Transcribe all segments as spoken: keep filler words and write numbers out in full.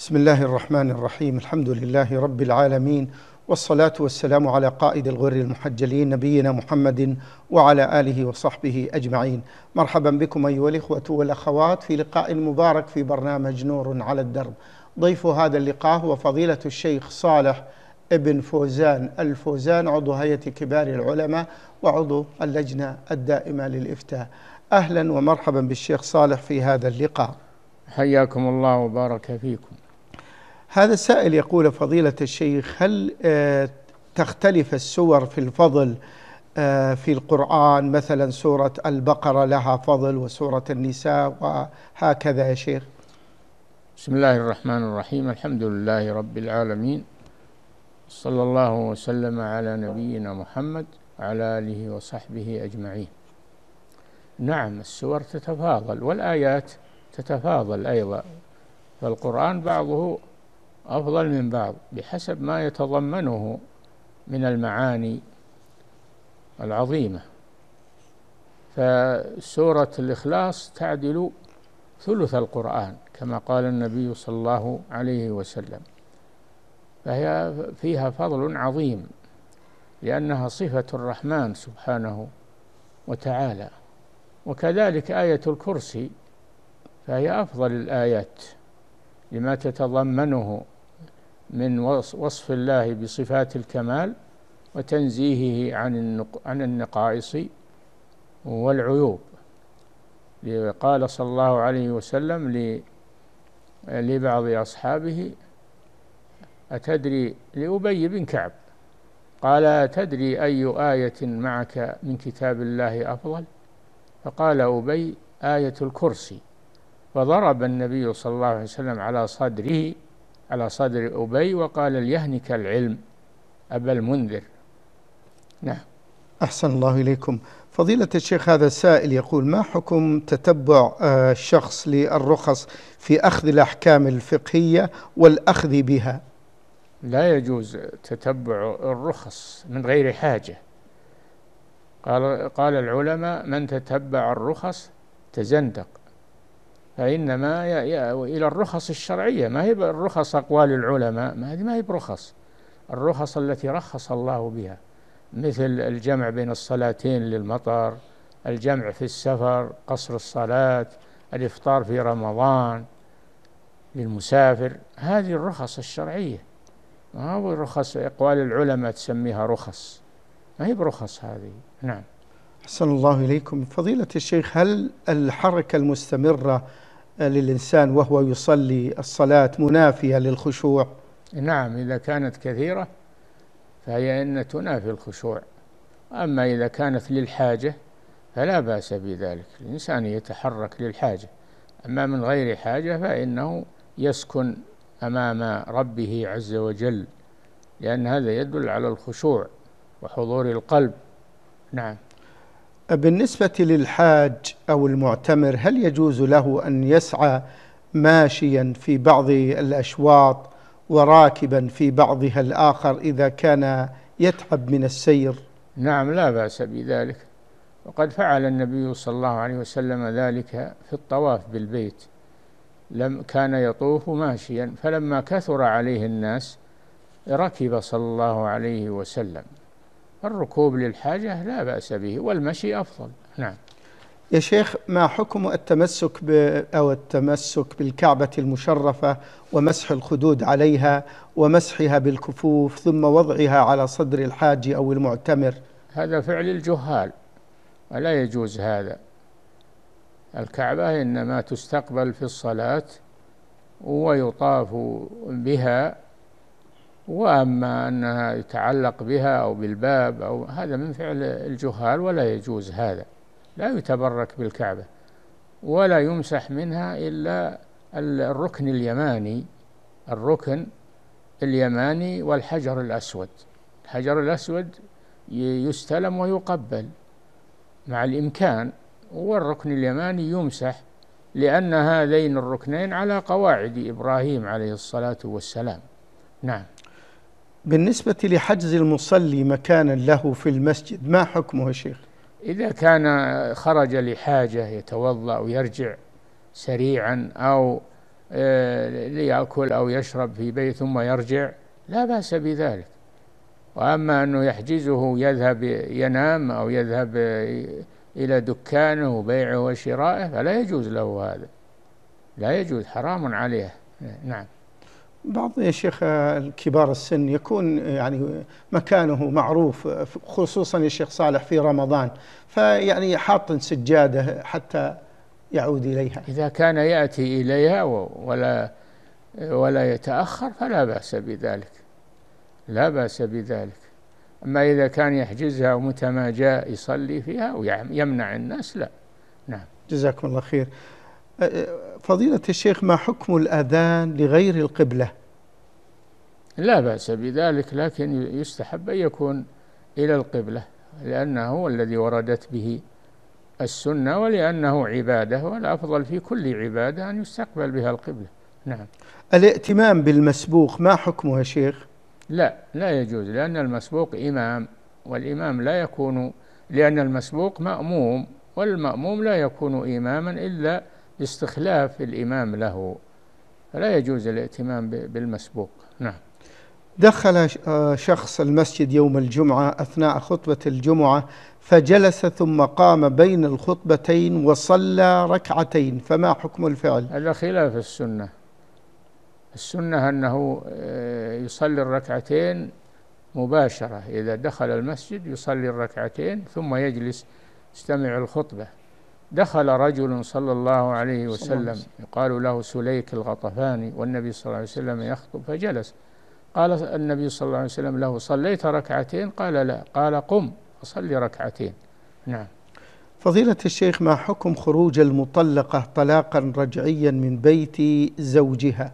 بسم الله الرحمن الرحيم. الحمد لله رب العالمين، والصلاة والسلام على قائد الغر المحجلين نبينا محمد وعلى آله وصحبه أجمعين. مرحبا بكم أيها الإخوة والأخوات في لقاء مبارك في برنامج نور على الدرب. ضيف هذا اللقاء هو فضيلة الشيخ صالح ابن فوزان الفوزان، عضو هيئة كبار العلماء وعضو اللجنة الدائمة للإفتاء. أهلا ومرحبا بالشيخ صالح في هذا اللقاء. حياكم الله وبارك فيكم. هذا السائل يقول: فضيلة الشيخ، هل تختلف السور في الفضل في القرآن؟ مثلا سورة البقرة لها فضل وسورة النساء وهكذا يا شيخ. بسم الله الرحمن الرحيم. الحمد لله رب العالمين، صلى الله وسلم على نبينا محمد وعلى آله وصحبه أجمعين. نعم، السور تتفاضل والآيات تتفاضل أيضا، فالقرآن بعضه أفضل من بعض بحسب ما يتضمنه من المعاني العظيمة. فسورة الإخلاص تعدل ثلث القرآن كما قال النبي صلى الله عليه وسلم، فهي فيها فضل عظيم لأنها صفة الرحمن سبحانه وتعالى. وكذلك آية الكرسي فهي أفضل الآيات لما تتضمنه من وصف الله بصفات الكمال وتنزيهه عن عن النقائص والعيوب. قال صلى الله عليه وسلم لبعض أصحابه: أتدري، لأبي بن كعب، قال: أتدري أي آية معك من كتاب الله أفضل؟ فقال أبي: آية الكرسي. فضرب النبي صلى الله عليه وسلم على صدره على صدر أبي وقال: ليهنك العلم أبا المنذر. نعم. أحسن الله إليكم. فضيلة الشيخ، هذا السائل يقول: ما حكم تتبع الشخص للرخص في أخذ الأحكام الفقهية والأخذ بها؟ لا يجوز تتبع الرخص من غير حاجة. قال, قال العلماء: من تتبع الرخص تزندق، فإنما إلى الرخص الشرعية، ما هي الرخص أقوال العلماء، ما هذه ما هي برخص، الرخص التي رخص الله بها، مثل الجمع بين الصلاتين للمطر، الجمع في السفر، قصر الصلاة، الإفطار في رمضان للمسافر. هذه الرخص الشرعية، ما هو رخص أقوال العلماء تسميها رخص، ما هي برخص هذه. نعم. أحسن الله إليكم. فضيلة الشيخ، هل الحركة المستمرة للإنسان وهو يصلي الصلاة منافية للخشوع؟ نعم، إذا كانت كثيرة فهي إن تنافي الخشوع، أما إذا كانت للحاجة فلا بأس بذلك، الإنسان يتحرك للحاجة، أما من غير حاجة فإنه يسكن أمام ربه عز وجل، لأن هذا يدل على الخشوع وحضور القلب. نعم. بالنسبة للحاج أو المعتمر، هل يجوز له أن يسعى ماشيا في بعض الأشواط وراكبا في بعضها الآخر إذا كان يتعب من السير؟ نعم، لا بأس بذلك، وقد فعل النبي صلى الله عليه وسلم ذلك في الطواف بالبيت، لم كان يطوف ماشيا، فلما كثر عليه الناس ركب صلى الله عليه وسلم. الركوب للحاجة لا بأس به، والمشي أفضل. نعم. يا شيخ، ما حكم التمسك ب أو التمسك بالكعبة المشرفة ومسح الخدود عليها ومسحها بالكفوف ثم وضعها على صدر الحاج أو المعتمر؟ هذا فعل الجهال ولا يجوز هذا. الكعبة إنما تستقبل في الصلاة ويطاف بها، وأما أنها يتعلق بها أو بالباب أو هذا من فعل الجهال ولا يجوز هذا. لا يتبرك بالكعبة ولا يمسح منها إلا الركن اليماني الركن اليماني والحجر الأسود. الحجر الأسود يستلم ويقبل مع الإمكان، والركن اليماني يمسح، لأن هذين الركنين على قواعد إبراهيم عليه الصلاة والسلام. نعم. بالنسبة لحجز المصلي مكانا له في المسجد، ما حكمه يا شيخ؟ إذا كان خرج لحاجة يتوضأ ويرجع سريعا، أو ليأكل أو يشرب في بيت ثم يرجع لا بأس بذلك. وأما أنه يحجزه يذهب ينام أو يذهب إلى دكانه وبيعه وشرائه فلا يجوز له هذا، لا يجوز، حرام عليه. نعم. بعض يا شيخ الكبار السن يكون يعني مكانه معروف، خصوصا يا شيخ صالح في رمضان، فيعني حاط سجادة حتى يعود إليها. إذا كان يأتي إليها ولا ولا يتأخر فلا بأس بذلك، لا بأس بذلك. أما إذا كان يحجزها ومتى ما جاء يصلي فيها ويمنع الناس لا. نعم. جزاكم الله خير. فضيلة الشيخ، ما حكم الأذان لغير القبلة؟ لا بأس بذلك، لكن يستحب أن يكون إلى القبلة، لأنه هو الذي وردت به السنة ولأنه عبادة، والأفضل في كل عبادة أن يستقبل بها القبلة. نعم. الائتمام بالمسبوق ما حكمه يا شيخ؟ لا لا يجوز، لأن المسبوق إمام، والإمام لا يكون، لأن المسبوق مأموم، والمأموم لا يكون إماما إلا باستخلاف الإمام له، فلا يجوز الائتمام بالمسبوق. نعم. دخل شخص المسجد يوم الجمعة أثناء خطبة الجمعة فجلس ثم قام بين الخطبتين وصلى ركعتين، فما حكم الفعل؟ هذا خلاف السنة. السنة أنه يصلي الركعتين مباشرة، إذا دخل المسجد يصلي الركعتين ثم يجلس يستمع الخطبة. دخل رجل صلى الله عليه وسلم يقال له سليك الغطفاني والنبي صلى الله عليه وسلم يخطب فجلس، قال النبي صلى الله عليه وسلم له: صليت ركعتين؟ قال: لا. قال: قم فصلي ركعتين. نعم. فضيلة الشيخ، ما حكم خروج المطلقة طلاقا رجعيا من بيت زوجها؟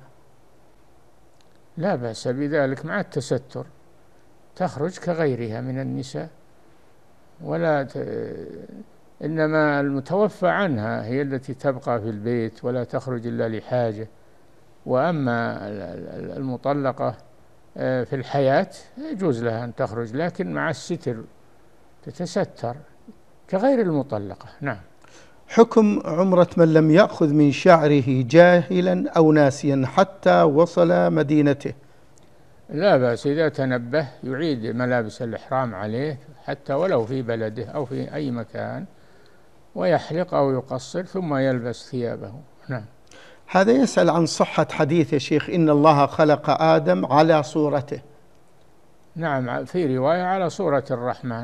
لا بأس بذلك مع التستر، تخرج كغيرها من النساء، ولا ت... إنما المتوفى عنها هي التي تبقى في البيت ولا تخرج إلا لحاجة. وأما المطلقة في الحياة يجوز لها أن تخرج، لكن مع الستر، تتستر كغير المطلقة. نعم. حكم عمرة من لم يأخذ من شعره جاهلا أو ناسيا حتى وصل مدينته؟ لا بأس، إذا تنبه يعيد ملابس الإحرام عليه حتى ولو في بلده أو في أي مكان، ويحلق أو يقصر ثم يلبس ثيابه. نعم. هذا يسأل عن صحة حديث يا شيخ: إن الله خلق آدم على صورته. نعم، في رواية على صورة الرحمن،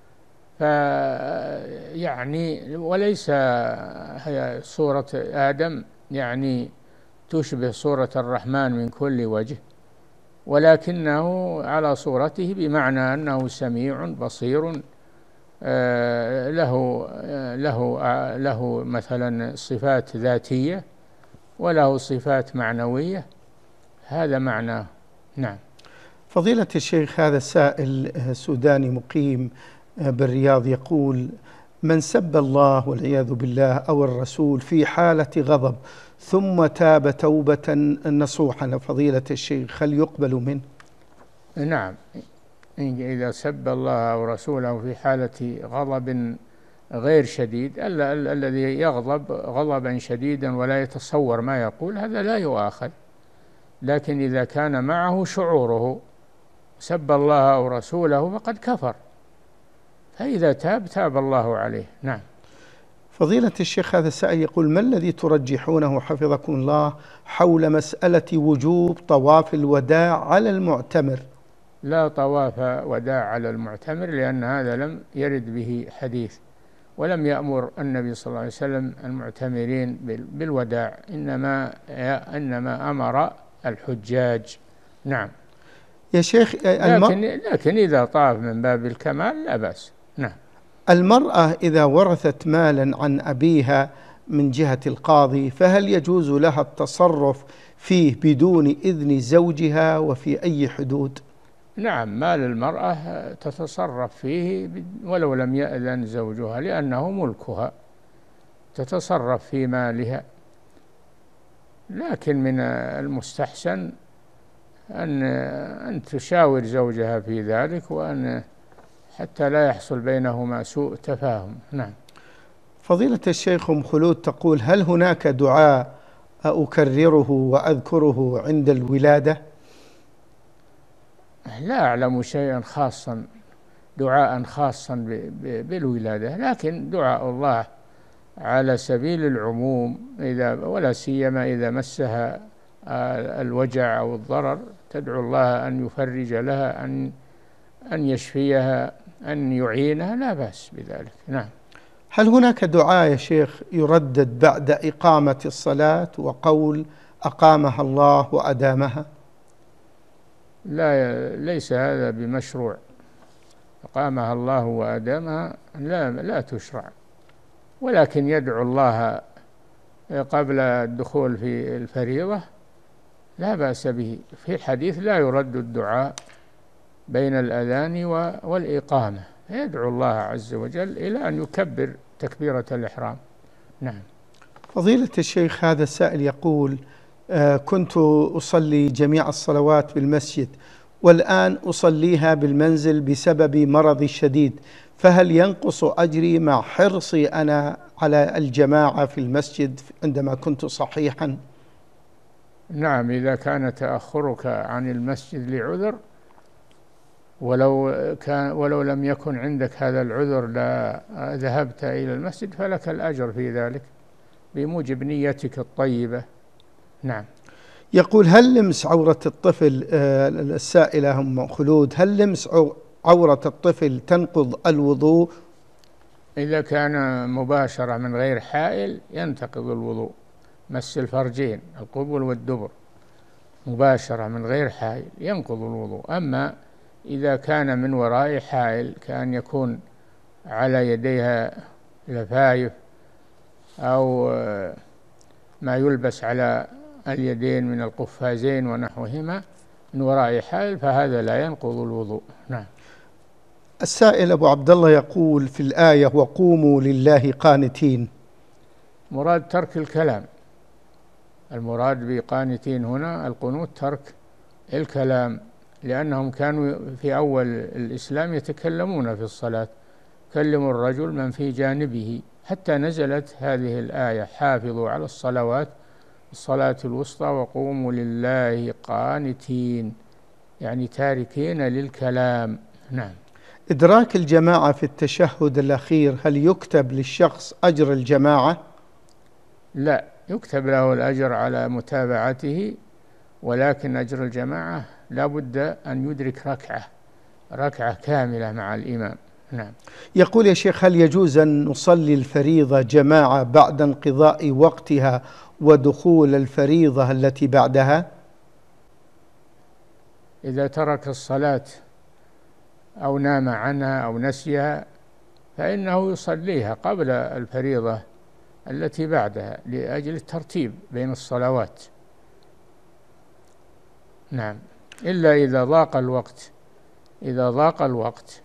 فيعني وليس هي صورة آدم يعني تشبه صورة الرحمن من كل وجه، ولكنه على صورته بمعنى أنه سميع بصير، له له له مثلا صفات ذاتية وله صفات معنوية، هذا معناه. نعم. فضيلة الشيخ، هذا سائل سوداني مقيم بالرياض يقول: من سب الله والعياذ بالله أو الرسول في حالة غضب ثم تاب توبة نصوحا، فضيلة الشيخ هل يقبل منه؟ نعم، إذا سب الله أو رسوله في حالة غضب غير شديد، الذي يغضب غضبا شديدا ولا يتصور ما يقول هذا لا يؤاخذ، لكن إذا كان معه شعوره سب الله أو رسوله فقد كفر، فإذا تاب تاب الله عليه. نعم. فضيلة الشيخ، هذا السائل يقول: ما الذي ترجحونه حفظكم الله حول مسألة وجوب طواف الوداع على المعتمر؟ لا طواف وداع على المعتمر، لأن هذا لم يرد به حديث، ولم يأمر النبي صلى الله عليه وسلم المعتمرين بالوداع، إنما إنما أمر الحجاج. نعم. يا شيخ، لكن, لكن إذا طاف من باب الكمال لا بأس. نعم. المرأة إذا ورثت مالا عن أبيها من جهة القاضي فهل يجوز لها التصرف فيه بدون إذن زوجها، وفي أي حدود؟ نعم، مال المرأة تتصرف فيه ولو لم يأذن زوجها، لأنه ملكها، تتصرف في مالها، لكن من المستحسن أن أن تشاور زوجها في ذلك، وأن حتى لا يحصل بينهما سوء تفاهم. نعم. فضيلة الشيخ، أم خلود تقول: هل هناك دعاء أكرره وأذكره عند الولادة؟ لا أعلم شيئا خاصا، دعاء خاصا بالولادة، لكن دعاء الله على سبيل العموم، إذا ولا سيما إذا مسها الوجع أو الضرر تدعو الله أن يفرج لها، أن أن يشفيها، أن يعينها، لا بأس بذلك. نعم. هل هناك دعاء يا شيخ يردد بعد إقامة الصلاة وقول أقامها الله وأدامها؟ لا، ليس هذا بمشروع. أقامها الله وأدامها لا لا تشرع، ولكن يدعو الله قبل الدخول في الفريضة لا بأس به. في الحديث لا يرد الدعاء بين الأذان والإقامة، يدعو الله عز وجل إلى أن يكبر تكبيرة الإحرام. نعم. فضيلة الشيخ، هذا السائل يقول: آه كنت أصلي جميع الصلوات بالمسجد، والآن أصليها بالمنزل بسبب مرضي الشديد، فهل ينقص أجري مع حرصي أنا على الجماعة في المسجد عندما كنت صحيحا؟ نعم، إذا كان تأخرك عن المسجد لعذر، ولو كان ولو لم يكن عندك هذا العذر لا ذهبت إلى المسجد فلك الأجر في ذلك بموجب نيتك الطيبة. نعم. يقول: هل لمس عورة الطفل، آه السائلة أم خلود، هل لمس عورة الطفل تنقض الوضوء؟ إذا كان مباشرة من غير حائل ينتقض الوضوء، مس الفرجين القبل والدبر مباشرة من غير حائل ينقض الوضوء. أما إذا كان من وراء حائل، كأن يكون على يديها لفايف أو ما يلبس على اليدين من القفازين ونحوهما من وراء حائل، فهذا لا ينقض الوضوء. نعم. السائل أبو عبد الله يقول في الآية: وقوموا لله قانتين، مراد ترك الكلام. المراد بقانتين هنا القنوت ترك الكلام، لأنهم كانوا في أول الإسلام يتكلمون في الصلاة، كلموا الرجل من في جانبه، حتى نزلت هذه الآية: حافظوا على الصلوات الصلاة الوسطى وقوموا لله قانتين، يعني تاركين للكلام. نعم. إدراك الجماعة في التشهد الأخير، هل يكتب للشخص أجر الجماعة؟ لا، يكتب له الأجر على متابعته، ولكن أجر الجماعة لا بد أن يدرك ركعة ركعة كاملة مع الإمام. نعم. يقول: يا شيخ، هل يجوز أن نصلي الفريضة جماعة بعد انقضاء وقتها ودخول الفريضة التي بعدها؟ إذا ترك الصلاة أو نام عنها أو نسيها فإنه يصليها قبل الفريضة التي بعدها لأجل الترتيب بين الصلوات. نعم. إلا إذا ضاق الوقت إذا ضاق الوقت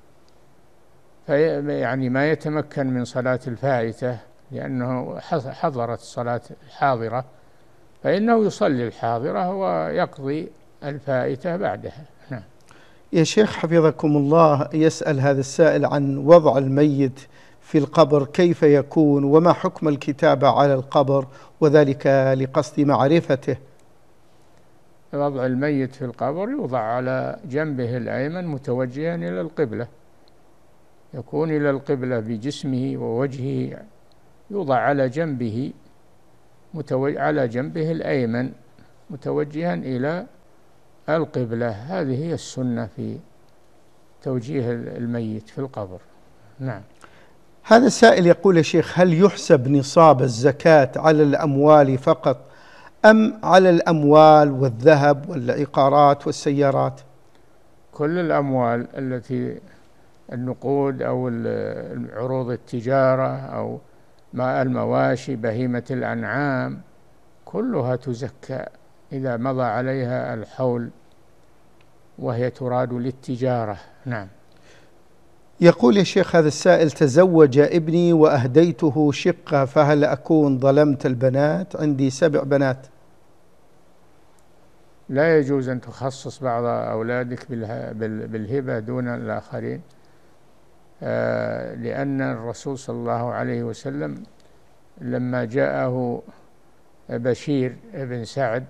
يعني ما يتمكن من صلاة الفائتة لأنه حضرت الصلاة الحاضرة، فإنه يصلي الحاضرة ويقضي الفائتة بعدها. نعم. يا شيخ حفظكم الله، يسأل هذا السائل عن وضع الميت في القبر، كيف يكون وما حكم الكتابة على القبر، وذلك لقصد معرفته. وضع الميت في القبر يوضع على جنبه الأيمن متوجها إلى القبلة، يكون إلى القبلة بجسمه ووجهه، يوضع على جنبه متوجه على جنبه الأيمن متوجها إلى القبلة. هذه هي السنة في توجيه الميت في القبر. نعم. هذا السائل يقول: يا شيخ، هل يحسب نصاب الزكاة على الأموال فقط أم على الأموال والذهب والعقارات والسيارات؟ كل الأموال التي النقود أو عروض التجارة أو ما المواشي بهيمة الأنعام كلها تزكى إذا مضى عليها الحول وهي تراد للتجارة. نعم. يقول: يا شيخ هذا السائل: تزوج ابني وأهديته شقة، فهل أكون ظلمت البنات؟ عندي سبع بنات. لا يجوز أن تخصص بعض أولادك بالهبة دون الآخرين، لأن الرسول صلى الله عليه وسلم لما جاءه بشير بن سعد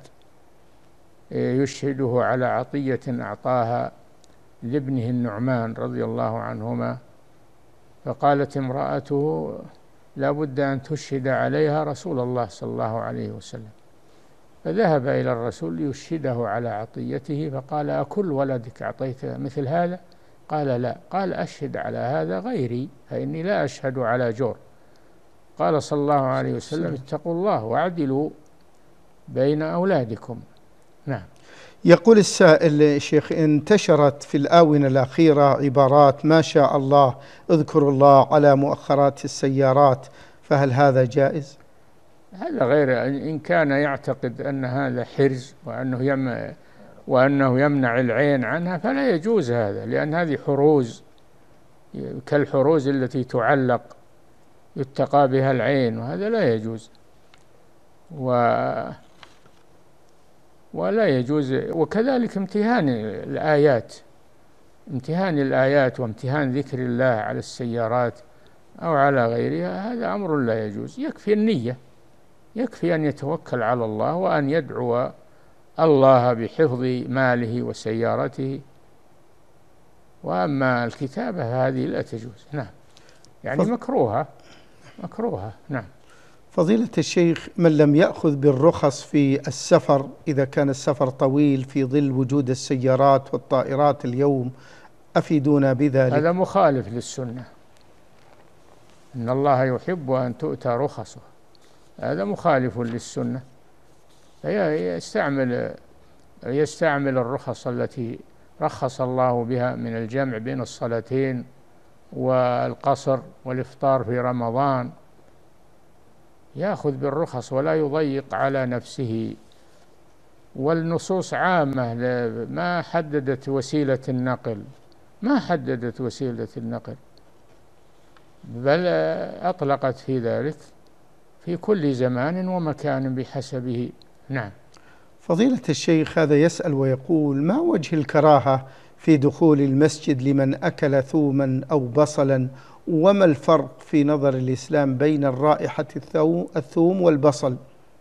يشهده على عطية أعطاها لابنه النعمان رضي الله عنهما، فقالت امرأته لا بد أن تشهد عليها رسول الله صلى الله عليه وسلم، فذهب إلى الرسول ليشهده على عطيته، فقال أكل ولدك أعطيت مثل هذا؟ قال لا. قال أشهد على هذا غيري فإني لا أشهد على جور. قال صلى الله عليه وسلم اتقوا الله واعدلوا بين أولادكم. نعم. يقول السائل شيخ: انتشرت في الآونة الأخيرة عبارات ما شاء الله اذكروا الله على مؤخرات السيارات، فهل هذا جائز؟ هذا غير، إن كان يعتقد أن هذا حرز وأنه يم وأنه يمنع العين عنها فلا يجوز هذا، لأن هذه حروز كالحروز التي تعلق يتقى بها العين، وهذا لا يجوز و ولا يجوز. وكذلك امتهان الآيات، امتهان الآيات وامتهان ذكر الله على السيارات أو على غيرها، هذا أمر لا يجوز. يكفي النية، يكفي أن يتوكل على الله وأن يدعو الله بحفظ ماله وسيارته، وأما الكتابة هذه لا تجوز. نعم، يعني مكروهة مكروهة. نعم. فضيلة الشيخ، من لم يأخذ بالرخص في السفر إذا كان السفر طويل في ظل وجود السيارات والطائرات اليوم، أفيدونا بذلك. هذا مخالف للسنة، إن الله يحب أن تؤتى رخصه، هذا مخالف للسنة. يستعمل يستعمل الرخص التي رخص الله بها من الجمع بين الصلاتين والقصر والإفطار في رمضان، يأخذ بالرخص ولا يضيق على نفسه. والنصوص عامة ما حددت وسيلة النقل، ما حددت وسيلة النقل، بل أطلقت في ذلك في كل زمان ومكان بحسبه. نعم. فضيلة الشيخ، هذا يسأل ويقول: ما وجه الكراهة في دخول المسجد لمن أكل ثوما أو بصلا، وما الفرق في نظر الإسلام بين الرائحة الثوم والبصل؟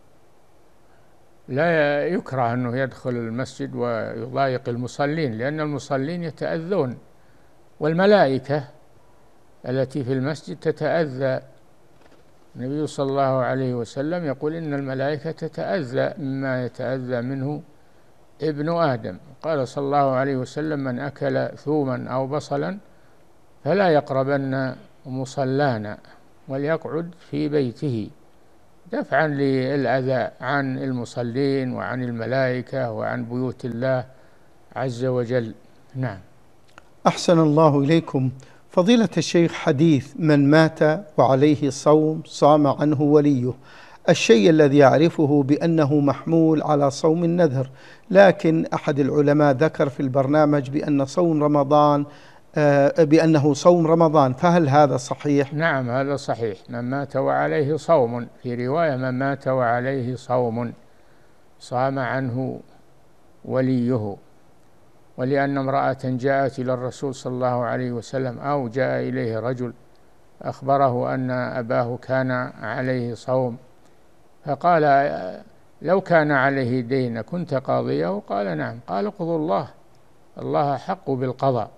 لا يكره أنه يدخل المسجد ويضايق المصلين، لأن المصلين يتأذون، والملائكة التي في المسجد تتأذى. النبي صلى الله عليه وسلم يقول إن الملائكة تتأذى مما يتأذى منه ابن آدم. قال صلى الله عليه وسلم: من أكل ثوما أو بصلا فلا يقربن مصلانا وليقعد في بيته، دفعا للأذى عن المصلين وعن الملائكة وعن بيوت الله عز وجل. نعم. أحسن الله إليكم. فضيلة الشيخ، حديث من مات وعليه صوم صام عنه وليه، الشيء الذي يعرفه بأنه محمول على صوم النذر، لكن أحد العلماء ذكر في البرنامج بأن صوم رمضان بأنه صوم رمضان، فهل هذا صحيح؟ نعم، هذا صحيح. من مات وعليه صوم، في رواية من مات وعليه صوم صام عنه وليه. ولأن امرأة جاءت إلى الرسول صلى الله عليه وسلم، أو جاء إليه رجل أخبره أن أباه كان عليه صوم، فقال: لو كان عليه دين كنت قاضيه؟ قال: نعم. قال: اقضوا الله، الله حق بالقضاء.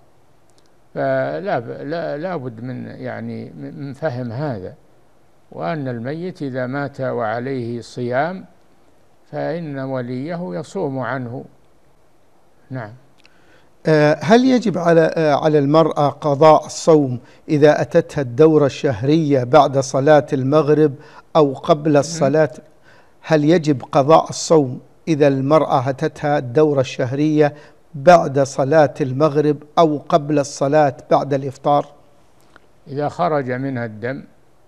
فلا لا, لا بد من يعني من فهم هذا، وأن الميت إذا مات وعليه صيام فإن وليه يصوم عنه. نعم. هل يجب على على المرأة قضاء الصوم إذا أتتها الدورة الشهرية بعد صلاة المغرب أو قبل الصلاة؟ هل يجب قضاء الصوم إذا المرأة أتتها الدورة الشهرية بعد صلاة المغرب أو قبل الصلاة بعد الإفطار؟ إذا خرج منها الدم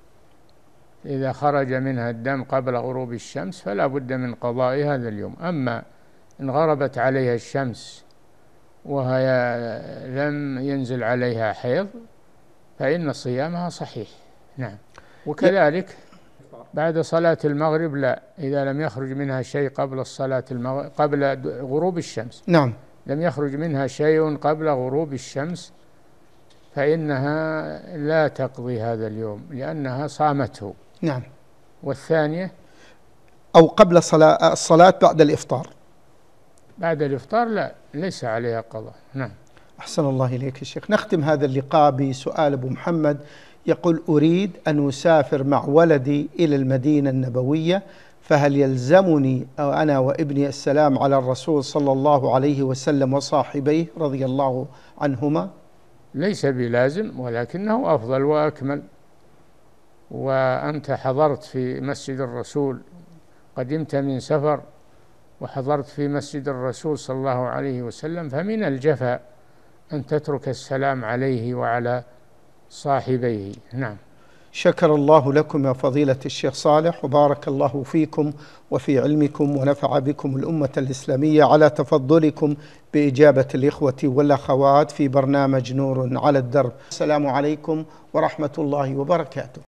إذا خرج منها الدم قبل غروب الشمس فلا بد من قضاء هذا اليوم. أما إن غربت عليها الشمس وهي لم ينزل عليها حيض فإن صيامها صحيح. نعم. وكذلك بعد صلاة المغرب لا، إذا لم يخرج منها شيء قبل الصلاة المغرب قبل غروب الشمس، نعم، لم يخرج منها شيء قبل غروب الشمس فإنها لا تقضي هذا اليوم لأنها صامته. نعم. والثانية أو قبل صلاة الصلاة بعد الإفطار؟ بعد الإفطار لا، ليس عليها قضاء. نعم. أحسن الله إليك يا شيخ. نختم هذا اللقاء بسؤال أبو محمد يقول: أريد أن أسافر مع ولدي إلى المدينة النبوية، فهل يلزمني أنا وابني السلام على الرسول صلى الله عليه وسلم وصاحبيه رضي الله عنهما؟ ليس بلازم، ولكنه أفضل وأكمل. وأنت حضرت في مسجد الرسول، قدمت من سفر وحضرت في مسجد الرسول صلى الله عليه وسلم، فمن الجفاء أن تترك السلام عليه وعلى صاحبيه. نعم. شكر الله لكم يا فضيلة الشيخ صالح، وبارك الله فيكم وفي علمكم، ونفع بكم الأمة الإسلامية على تفضلكم بإجابة الإخوة والأخوات في برنامج نور على الدرب. السلام عليكم ورحمة الله وبركاته.